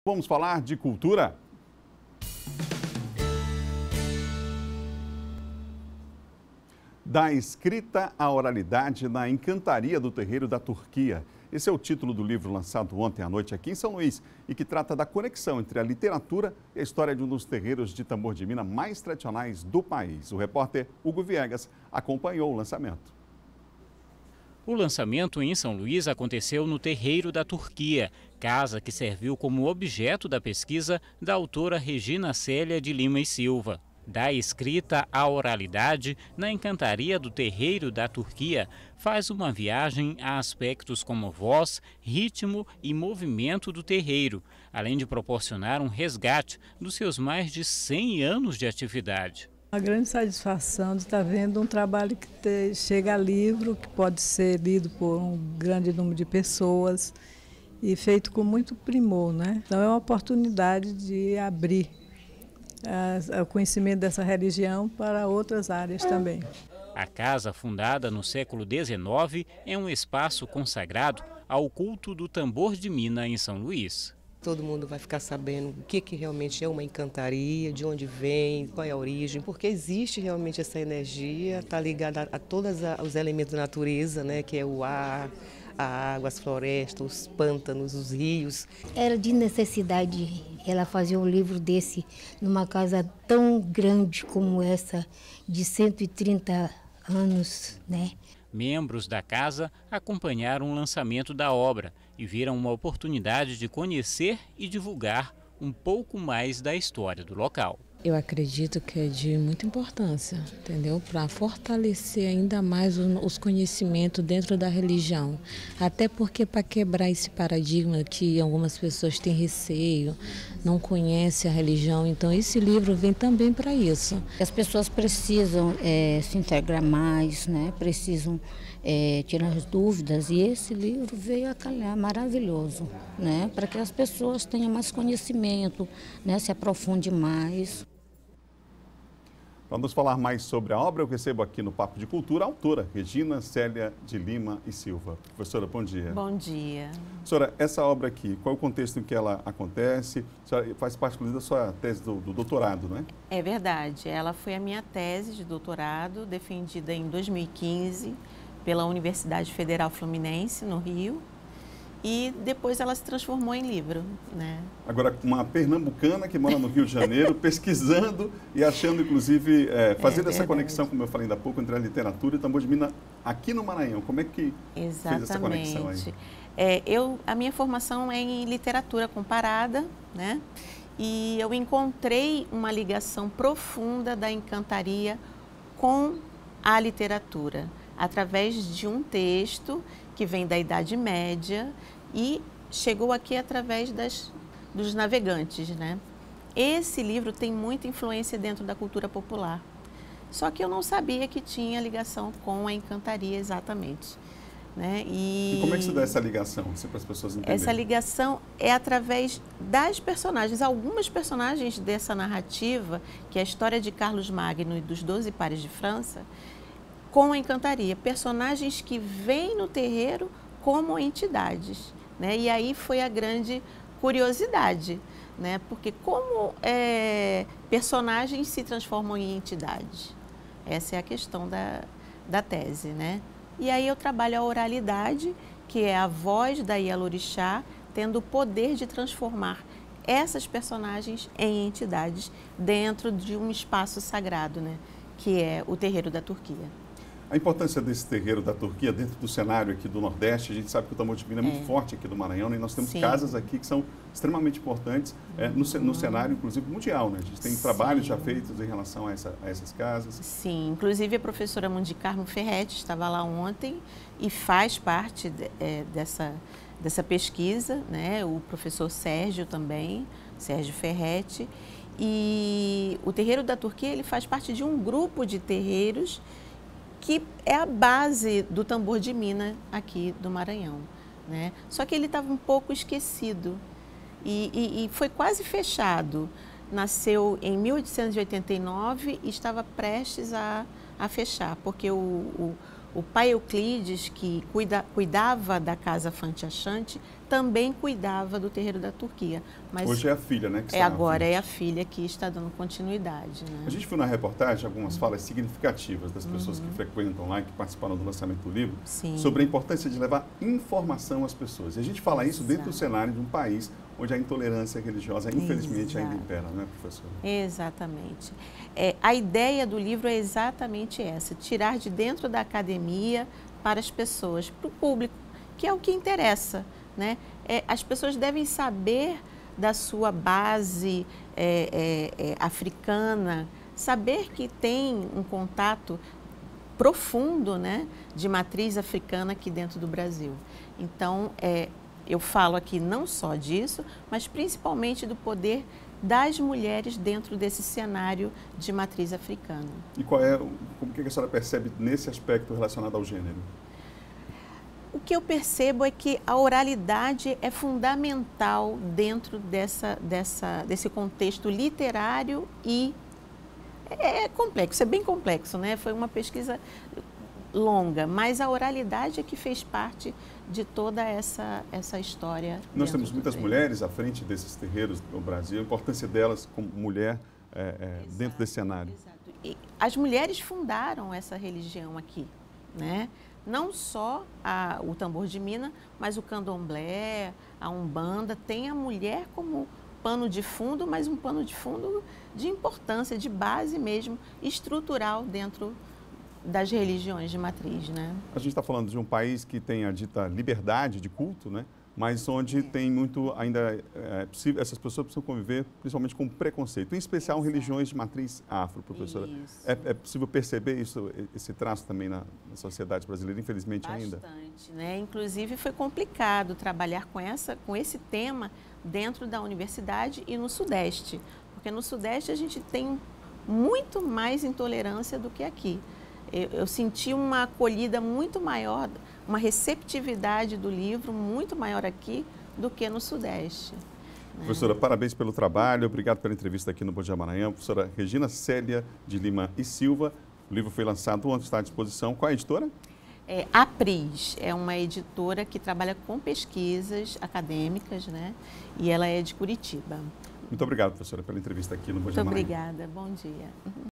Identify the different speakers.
Speaker 1: Vamos falar de cultura? Da escrita à oralidade na encantaria do terreiro da Turquia. Esse é o título do livro lançado ontem à noite aqui em São Luís e que trata da conexão entre a literatura e a história de um dos terreiros de tambor de mina mais tradicionais do país. O repórter Hugo Viegas acompanhou o lançamento.
Speaker 2: O lançamento em São Luís aconteceu no Terreiro da Turquia, casa que serviu como objeto da pesquisa da autora Regina Célia de Lima e Silva. Da escrita à oralidade, na encantaria do Terreiro da Turquia, faz uma viagem a aspectos como voz, ritmo e movimento do terreiro, além de proporcionar um resgate dos seus mais de 100 anos de atividade.
Speaker 3: A grande satisfação de estar vendo um trabalho que chega a livro, que pode ser lido por um grande número de pessoas e feito com muito primor, né? Então é uma oportunidade de abrir o conhecimento dessa religião para outras áreas também.
Speaker 2: A casa, fundada no século XIX, é um espaço consagrado ao culto do tambor de mina em São Luís.
Speaker 4: Todo mundo vai ficar sabendo o que realmente é uma encantaria, de onde vem, qual é a origem, porque existe realmente essa energia, está ligada a todos os elementos da natureza, né, que é o ar, a água, as florestas, os pântanos, os rios.
Speaker 5: Era de necessidade ela fazer um livro desse numa casa tão grande como essa, de 130 anos, né?
Speaker 2: Membros da casa acompanharam o lançamento da obra e viram uma oportunidade de conhecer e divulgar um pouco mais da história do local.
Speaker 6: Eu acredito que é de muita importância, entendeu? Para fortalecer ainda mais os conhecimentos dentro da religião. Até porque para quebrar esse paradigma que algumas pessoas têm receio, não conhecem a religião, então esse livro vem também para isso.
Speaker 5: As pessoas precisam se integrar mais, né? Precisam tirar as dúvidas e esse livro veio a calhar maravilhoso, né? Para que as pessoas tenham mais conhecimento, né? Se aprofunde mais.
Speaker 1: Vamos falar mais sobre a obra. Eu recebo aqui no Papo de Cultura a autora Regina Célia de Lima e Silva. Professora, bom dia.
Speaker 7: Bom dia.
Speaker 1: Professora, essa obra aqui, qual é o contexto em que ela acontece? A senhora faz parte, inclusive, da sua tese do doutorado, não é?
Speaker 7: É verdade. Ela foi a minha tese de doutorado, defendida em 2015 pela Universidade Federal Fluminense, no Rio. E depois ela se transformou em livro, né? Agora,
Speaker 1: uma pernambucana que mora no Rio de Janeiro, pesquisando e achando, inclusive, fazendo essa conexão, como eu falei ainda há pouco, entre a literatura e o tambor de mina aqui no Maranhão. Como é que fez essa conexão aí?
Speaker 7: A minha formação é em literatura comparada, né? E eu encontrei uma ligação profunda da encantaria com a literatura, através de um texto que vem da Idade Média e chegou aqui através dos navegantes, né? Esse livro tem muita influência dentro da cultura popular, só que eu não sabia que tinha ligação com a encantaria exatamente, né?
Speaker 1: E como é que se dá essa ligação, assim, para as pessoas entenderem?
Speaker 7: Essa ligação é através das personagens. Algumas personagens dessa narrativa, que é a história de Carlos Magno e dos 12 pares de França, com a encantaria, personagens que vêm no terreiro como entidades, né? E aí foi a grande curiosidade, né? Porque como personagens se transformam em entidades? Essa é a questão da tese, né? E aí eu trabalho a oralidade, que é a voz da Ialorixá, tendo o poder de transformar essas personagens em entidades dentro de um espaço sagrado, né? Que é o Terreiro da Turquia.
Speaker 1: A importância desse terreiro da Turquia dentro do cenário aqui do Nordeste, a gente sabe que o tambor de mina é muito forte aqui do Maranhão, né? E nós temos casas aqui que são extremamente importantes no cenário, inclusive, mundial, né? A gente tem trabalhos já feitos em relação a essas casas.
Speaker 7: Sim, inclusive a professora Mundi Carmo Ferretti estava lá ontem e faz parte dessa pesquisa, né? O professor Sérgio também, Sérgio Ferretti. E o Terreiro da Turquia, ele faz parte de um grupo de terreiros que é a base do tambor de mina aqui do Maranhão, né? Só que ele estava um pouco esquecido e foi quase fechado. Nasceu em 1889 e estava prestes a fechar, porque o O pai Euclides, que cuidava da casa Fante Achante, também cuidava do terreiro da Turquia. Mas
Speaker 1: hoje é a filha, né? Que está
Speaker 7: agora é a filha que está dando continuidade. Né?
Speaker 1: A gente viu na reportagem algumas falas significativas das pessoas que frequentam lá e que participaram do lançamento do livro,
Speaker 7: Sim.
Speaker 1: sobre a importância de levar informação às pessoas. E a gente fala isso dentro do cenário de um país onde a intolerância religiosa, infelizmente, ainda impera, não é, professora?
Speaker 7: Exatamente. A ideia do livro é exatamente essa, tirar de dentro da academia para as pessoas, para o público, que é o que interessa. Né? As pessoas devem saber da sua base africana, saber que tem um contato profundo, né, de matriz africana aqui dentro do Brasil. Então, eu falo aqui não só disso, mas principalmente do poder das mulheres dentro desse cenário de matriz africana.
Speaker 1: E como que a senhora percebe nesse aspecto relacionado ao gênero?
Speaker 7: O que eu percebo é que a oralidade é fundamental dentro desse contexto literário e é complexo, é bem complexo, né? Foi uma pesquisa longa, mas a oralidade é que fez parte de toda essa história.
Speaker 1: Nós temos muitas mulheres à frente desses terreiros no Brasil, a importância delas como mulher dentro desse cenário.
Speaker 7: Exato. E as mulheres fundaram essa religião aqui, né? Não só o tambor de mina, mas o candomblé, a umbanda, tem a mulher como pano de fundo, mas um pano de fundo de importância, de base mesmo, estrutural dentro das religiões de matriz, né?
Speaker 1: A gente está falando de um país que tem a dita liberdade de culto, né? Mas onde tem muito ainda possível, essas pessoas precisam conviver principalmente com preconceito, em especial religiões de matriz afro, professora. É possível perceber esse traço também na sociedade brasileira, infelizmente ainda?
Speaker 7: Bastante, né? Inclusive foi complicado trabalhar com esse tema dentro da universidade e no Sudeste, porque no Sudeste a gente tem muito mais intolerância do que aqui. Eu senti uma acolhida muito maior, uma receptividade do livro muito maior aqui do que no Sudeste. Né?
Speaker 1: Professora, parabéns pelo trabalho, obrigado pela entrevista aqui no Bom Dia Maranhão. Professora Regina Célia de Lima e Silva, o livro foi lançado ontem, está à disposição. Qual é a editora?
Speaker 7: A PRIS é uma editora que trabalha com pesquisas acadêmicas, né? E ela é de Curitiba.
Speaker 1: Muito obrigado, professora, pela entrevista aqui no Bom Dia Maranhão.
Speaker 7: Muito obrigada, bom dia.